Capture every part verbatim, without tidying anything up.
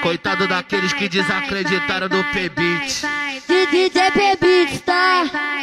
Coitado daqueles que desacreditaram no P-Beat. De D J P-Beat, tá?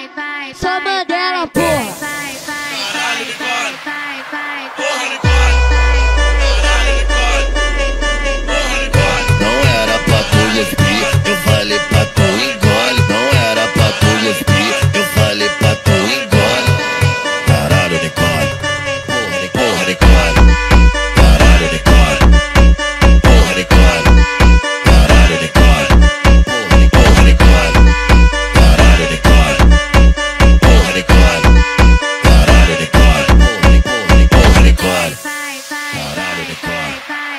Só Mandela, porra. Caralho, Nicole. Porra, Nicole. Caralho, Nicole. Porra, Nicole. Não era pra tu expir, eu falei pra tu engole. Não era pra tu expir, eu falei pra tu engole. Caralho, Nicole. Porra, Nicole. Caralho, Nicole. Porra, Nicole. Caralho, Nicole. Porra, Nicole. Caralho, Nicole. Porra, Nicole. Caralho, Nicole. Porra, Nicole. Caralho, Nicole.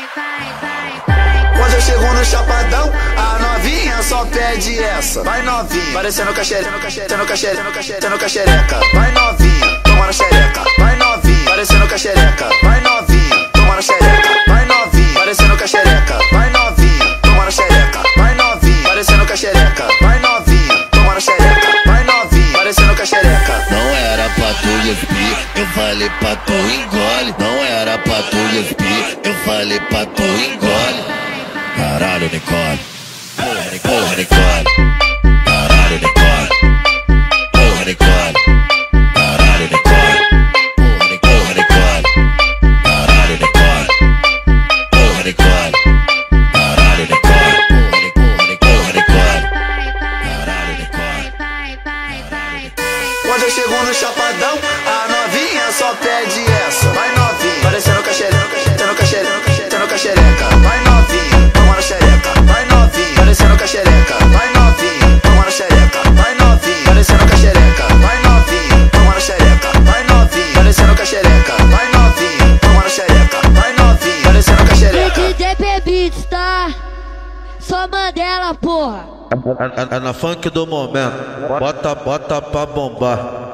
Quando eu chego no chapadão, a novinha só pede essa. Vai novinha, parecendo caxereca, parecendo caxereca, parecendo caxereca. Vai novinha, toma na xereca. Vai novinha, parecendo caxereca. Vai novinha, toma na xereca. Vai novinha, parecendo caxereca. Vai novinha, toma na xereca. Vai novinha, parecendo caxereca. Vai novinha, toma na xereca. Vai novinha, parecendo caxereca. Não era pra tu expir, eu falei pra tu engole. Não era pra tu expir, eu falei pra tu engole. Caralho, Nicole. Porra, Nicole. Caralho, Nicole. Porra, Nicole. Caralho, Nicole. Porra, Nicole. Caralho, Nicole. Porra, Nicole. Caralho, Nicole. Porra, Nicole. Caralho, Nicole. Quando eu chego no chapadão, a novinha só pede essa. Vai novinha, parecendo caxereca, parecendo caxereca, parecendo caxereca. Vai novinha, toma na xereca. Vai novinha, parecendo caxereca. Vai novinha, toma na xereca. Vai novinha, parecendo caxereca. Vai novinha, toma na xereca. Vai novinha, parecendo caxereca. Vai novinha, toma na xereca. Vai novinha, parecendo caxereca. De D J P-Beat, tá? Só Mandela, porra. É, é, é na funk do momento. Bota, bota pra bombar.